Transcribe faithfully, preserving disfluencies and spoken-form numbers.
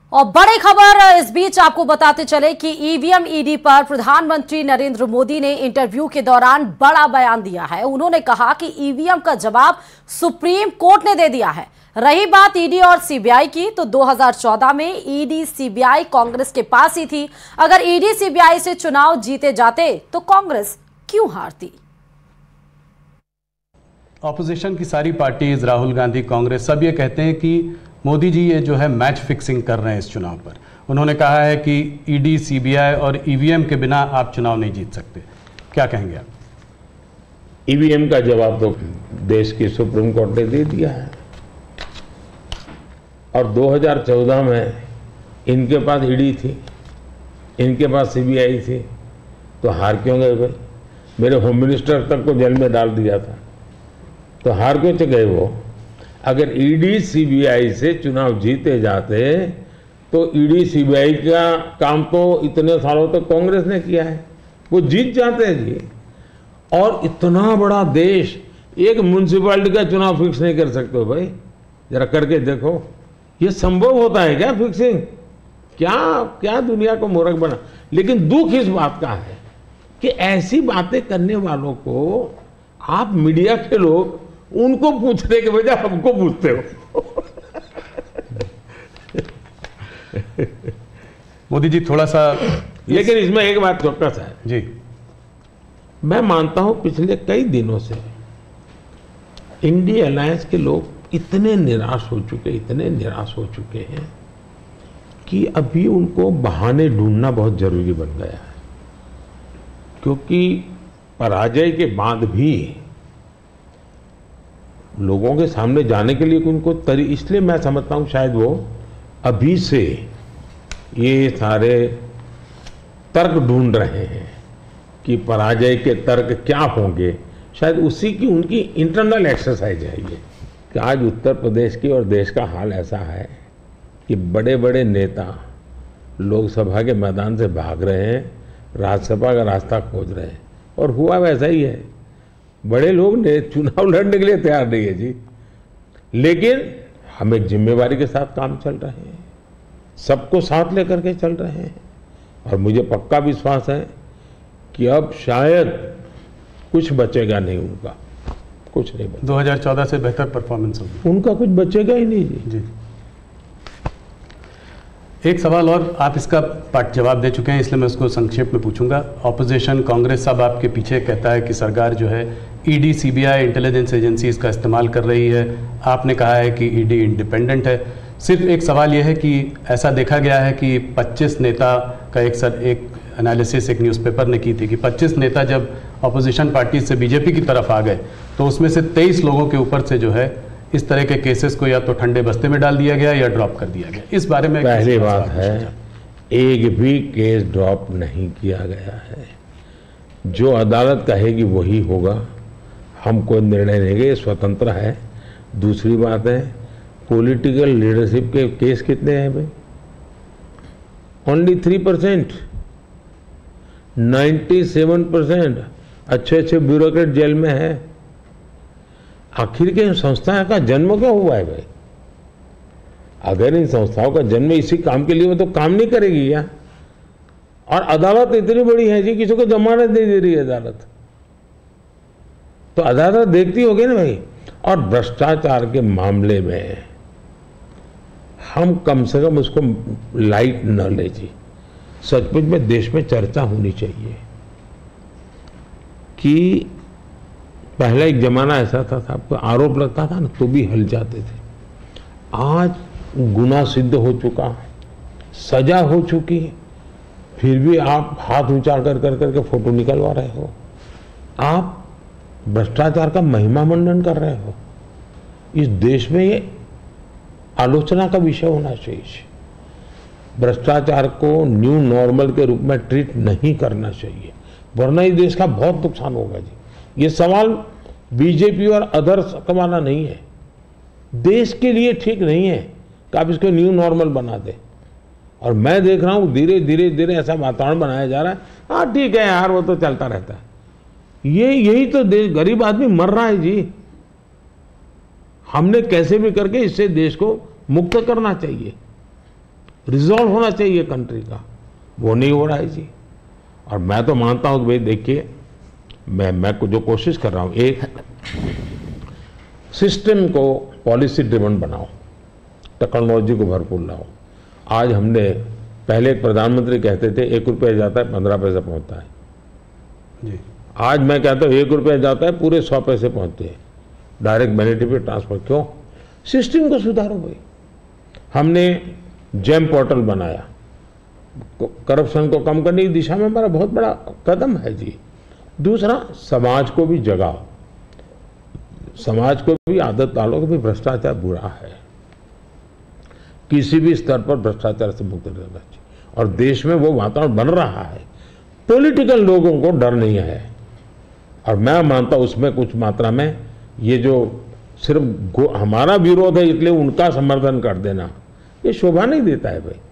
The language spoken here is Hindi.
और बड़ी खबर इस बीच आपको बताते चले कि ईवीएम ईडी पर प्रधानमंत्री नरेंद्र मोदी ने इंटरव्यू के दौरान बड़ा बयान दिया है। उन्होंने कहा कि ईवीएम का जवाब सुप्रीम कोर्ट ने दे दिया है। रही बात ईडी और सीबीआई की, तो दो हज़ार चौदह में ईडी सीबीआई कांग्रेस के पास ही थी। अगर ईडी सीबीआई से चुनाव जीते जाते तो कांग्रेस क्यों हारती? ऑपोजिशन की सारी पार्टीज, राहुल गांधी, कांग्रेस, सब ये कहते हैं कि मोदी जी ये जो है मैच फिक्सिंग कर रहे हैं इस चुनाव पर। उन्होंने कहा है कि ईडी, सीबीआई और ईवीएम के बिना आप चुनाव नहीं जीत सकते। क्या कहेंगे आप? ईवीएम का जवाब तो देश की सुप्रीम कोर्ट ने दे दिया है और दो हज़ार चौदह में इनके पास ईडी थी, इनके पास सीबीआई थी, तो हार क्यों गए भाई? मेरे होम मिनिस्टर तक को जेल में डाल दिया था, तो हार क्यों गए वो? अगर ईडी सीबीआई से चुनाव जीते जाते तो ईडी सीबीआई का काम तो इतने सालों तक तो कांग्रेस ने किया है, वो जीत जाते हैं जी। और इतना बड़ा देश एक म्युनिसिपैलिटी का चुनाव फिक्स नहीं कर सकते भाई, जरा करके देखो, ये संभव होता है क्या फिक्सिंग? क्या क्या दुनिया को मूर्ख बना। लेकिन दुख इस बात का है कि ऐसी बातें करने वालों को आप मीडिया के लोग उनको पूछने के बजाय हमको पूछते हो। मोदी जी थोड़ा सा, लेकिन इसमें एक बात चौकस है जी, मैं मानता हूं पिछले कई दिनों से इंडिया अलायंस के लोग इतने निराश हो चुके इतने निराश हो चुके हैं कि अभी उनको बहाने ढूंढना बहुत जरूरी बन गया है, क्योंकि पराजय के बाद भी लोगों के सामने जाने के लिए उनको तरी, इसलिए मैं समझता हूं शायद वो अभी से ये सारे तर्क ढूंढ रहे हैं कि पराजय के तर्क क्या होंगे। शायद उसी की उनकी इंटरनल एक्सरसाइज है ये कि आज उत्तर प्रदेश की और देश का हाल ऐसा है कि बड़े बड़े नेता लोकसभा के मैदान से भाग रहे हैं, राज्यसभा का रास्ता खोज रहे हैं, और हुआ वैसा ही है। बड़े लोग ने चुनाव लड़ने के लिए तैयार नहीं है जी, लेकिन हम एक जिम्मेवारी के साथ काम चल रहे हैं, सबको साथ लेकर के चल रहे हैं, और मुझे पक्का विश्वास है कि अब शायद कुछ बचेगा नहीं उनका, कुछ नहीं बचेगा। दो हज़ार चौदह से बेहतर परफॉर्मेंस होगी, उनका कुछ बचेगा ही नहीं जी। जी, एक सवाल और, आप इसका पाठ जवाब दे चुके हैं इसलिए मैं उसको संक्षेप में पूछूंगा। ऑपोजिशन कांग्रेस सब आपके पीछे कहता है कि सरकार जो है ईडी, सीबीआई, इंटेलिजेंस एजेंसीज का इस्तेमाल कर रही है। आपने कहा है कि ईडी इंडिपेंडेंट है। सिर्फ एक सवाल यह है कि ऐसा देखा गया है कि पच्चीस नेता का एक सर एक एनालिसिस एक न्यूज़पेपर ने की थी कि पच्चीस नेता जब ऑपोजिशन पार्टी से बीजेपी की तरफ आ गए तो उसमें से तेईस लोगों के ऊपर से जो है इस तरह के केसेस को या तो ठंडे बस्ते में डाल दिया गया या ड्रॉप कर दिया गया। इस बारे में पहली बात है, एक भी केस ड्रॉप नहीं किया गया है। जो अदालत कहेगी वही होगा, हम कोई निर्णय लेंगे, स्वतंत्र है। दूसरी बात है, पॉलिटिकल लीडरशिप के केस कितने हैं भाई? Only three percent ninety seven percent अच्छे अच्छे ब्यूरोक्रेट जेल में है। आखिर के इन संस्थाओं का जन्म क्यों हुआ है भाई? अगर इन संस्थाओं का जन्म इसी काम के लिए, वो तो काम नहीं करेगी क्या? और अदालत इतनी बड़ी है जी, किसी को जमानत नहीं दे रही है अदालत, तो अदालत देखती होगी ना भाई। और भ्रष्टाचार के मामले में हम कम से कम उसको लाइट न ले जी। सचमुच में देश में चर्चा होनी चाहिए कि पहले एक जमाना ऐसा था, था आपको आरोप लगता था ना तो भी हल जाते थे। आज गुनाह सिद्ध हो चुका, सजा हो चुकी, फिर भी आप हाथ ऊंचा कर कर करके फोटो निकलवा रहे हो, आप भ्रष्टाचार का महिमा मंडन कर रहे हो। इस देश में ये आलोचना का विषय होना चाहिए। भ्रष्टाचार को न्यू नॉर्मल के रूप में ट्रीट नहीं करना चाहिए, वरना इस देश का बहुत नुकसान होगा जी। ये सवाल बीजेपी और अदर्स का वाला नहीं है, देश के लिए ठीक नहीं है कि आप इसको न्यू नॉर्मल बना दे। और मैं देख रहा हूँ धीरे धीरे धीरे ऐसा वातावरण बनाया जा रहा है, हाँ ठीक है यार वो तो चलता रहता है। ये यही तो देश, गरीब आदमी मर रहा है जी। हमने कैसे भी करके इससे देश को मुक्त करना चाहिए। रिजॉल्व होना चाहिए कंट्री का, वो नहीं हो रहा है जी। और मैं तो मानता हूँ कि भाई देखिए, मैं मैं जो कोशिश कर रहा हूँ, एक सिस्टम को पॉलिसी ड्रिवन बनाओ, टेक्नोलॉजी को भरपूर लाओ। आज हमने, पहले एक प्रधानमंत्री कहते थे एक रुपया जाता है पंद्रह पैसे पहुंचता है जी। आज मैं कहता हूँ एक रुपया जाता है पूरे सौ पैसे पहुंचते हैं, डायरेक्ट बेनिफिट पे ट्रांसफर। क्यों? सिस्टम को सुधारो भाई। हमने जेम पोर्टल बनाया, करप्शन को कम करने की दिशा में हमारा बहुत बड़ा कदम है जी। दूसरा, समाज को भी जगाओ, समाज को भी आदत डालो कि भाई भ्रष्टाचार बुरा है, किसी भी स्तर पर भ्रष्टाचार से मुक्त रहना चाहिए। और देश में वो वातावरण बन रहा है, पॉलिटिकल लोगों को डर नहीं है। और मैं मानता हूं उसमें कुछ मात्रा में ये जो सिर्फ हमारा विरोध है इसलिए उनका समर्थन कर देना, ये शोभा नहीं देता है भाई।